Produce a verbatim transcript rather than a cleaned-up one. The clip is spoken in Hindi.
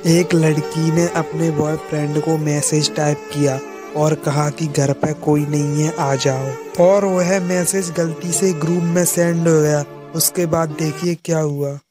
एक लड़की ने अपने बॉयफ्रेंड को मैसेज टाइप किया और कहा कि घर पे कोई नहीं है, आ जाओ। और वह मैसेज गलती से ग्रुप में सेंड हो गया। उसके बाद देखिए क्या हुआ।